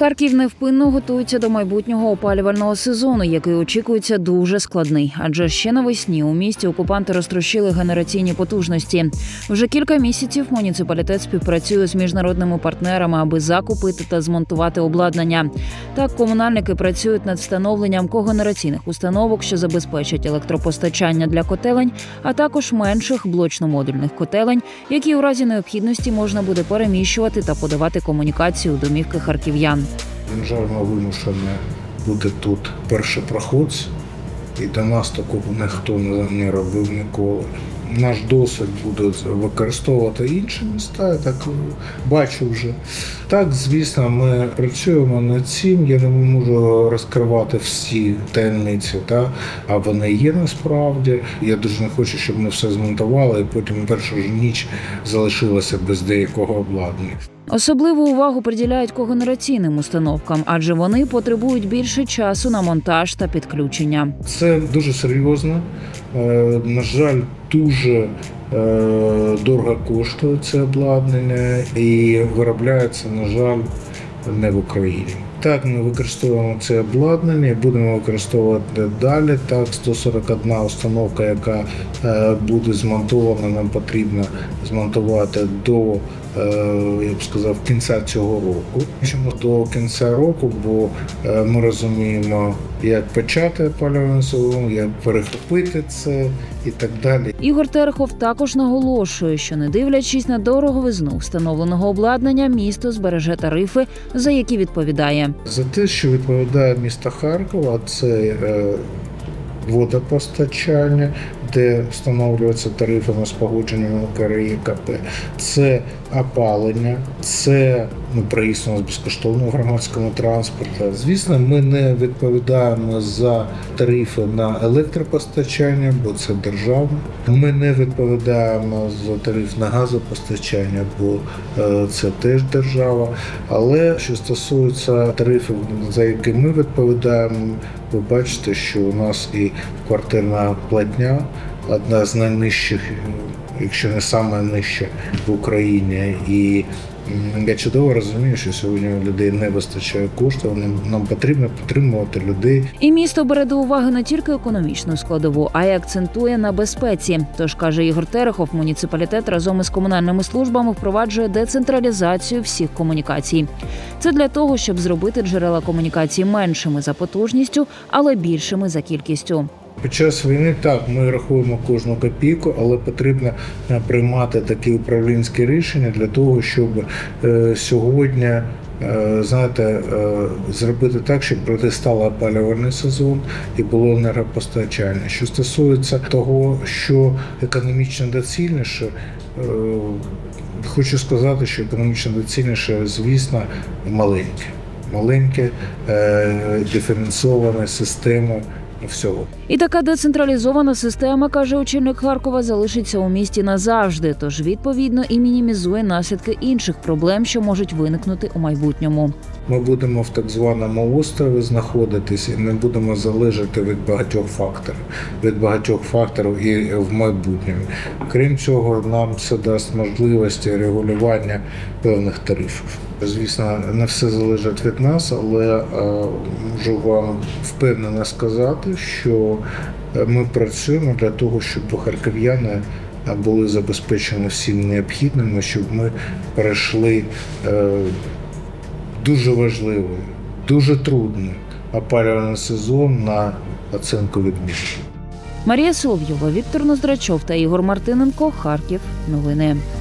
Харків невпинно готується до майбутнього опалювального сезону, який очікується дуже складний. Адже ще навесні у місті окупанти розтрощили генераційні потужності. Вже кілька місяців муніципалітет співпрацює з міжнародними партнерами, аби закупити та змонтувати обладнання. Так, комунальники працюють над встановленням когенераційних установок, що забезпечать електропостачання для котелень, а також менших блочно-модульних котелень, які у разі необхідності можна буде переміщувати та подавати комунікацію у домівки харків'ян. На жаль, ми вимушені бути тут першопроходці, і до нас такого ніхто не робив ніколи. Наш досвід буде використовувати інші міста, я так бачу вже. Так, звісно, ми працюємо над цим, я не можу розкривати всі таємниці, а вони є насправді. Я дуже не хочу, щоб ми все змонтували, і потім першу ж ніч залишилося без деякого обладнання. Особливу увагу приділяють когенераційним установкам, адже вони потребують більше часу на монтаж та підключення. Це дуже серйозно. На жаль, дуже дорого коштує це обладнання і виробляється, на жаль, не в Україні. Так, ми використовуємо це обладнання і будемо використовувати далі. Так, 141 установка, яка буде змонтована, нам потрібно змонтувати до, я б сказав, кінця цього року. Чому до кінця року? Бо ми розуміємо, як почати опалювальний сезон, як перехопити це і так далі. Ігор Терехов також наголошує, що не дивлячись на дороговизну встановленого обладнання, місто збереже тарифи, за які відповідає. За те, що відповідає місто Харкова, це водопостачання, де встановлюються тарифи на спогодження НКРЕКП, це опалення, це проїзд у нас безкоштовно в громадському транспорті. Звісно, ми не відповідаємо за тарифи на електропостачання, бо це державне. Ми не відповідаємо за тариф на газопостачання, бо це теж держава. Але що стосується тарифів, за які ми відповідаємо, ви бачите, що у нас і квартирна платня одна з найнижчих, якщо не саме нижча в Україні. І я чудово розумію, що сьогодні у людей не вистачає коштів, нам потрібно підтримувати людей. І місто бере до уваги не тільки економічну складову, а й акцентує на безпеці. Тож, каже Ігор Терехов, муніципалітет разом із комунальними службами впроваджує децентралізацію всіх комунікацій. Це для того, щоб зробити джерела комунікації меншими за потужністю, але більшими за кількістю. Під час війни, так, ми рахуємо кожну копійку, але потрібно приймати такі управлінські рішення для того, щоб сьогодні, знаєте, зробити так, щоб протистав опалювальний сезон і було енергопостачання. Що стосується того, що економічно доцільніше, хочу сказати, що економічно доцільніше, звісно, маленьке, диференційована система всього. І така децентралізована система, каже очільник Харкова, залишиться у місті назавжди, тож відповідно і мінімізує наслідки інших проблем, що можуть виникнути у майбутньому. Ми будемо в так званому острові знаходитися і не будемо залежати від багатьох факторів і в майбутньому. Крім цього, нам це дасть можливості регулювання певних тарифів. Звісно, не все залежить від нас, але можу вам впевнено сказати, що ми працюємо для того, щоб харків'яни були забезпечені всім необхідним, щоб ми перейшли дуже важливий, дуже трудний опалювальний сезон на оцінку відмінно. Марія Соловйова, Віктор Ноздрачов та Ігор Мартиненко. Харків. Новини.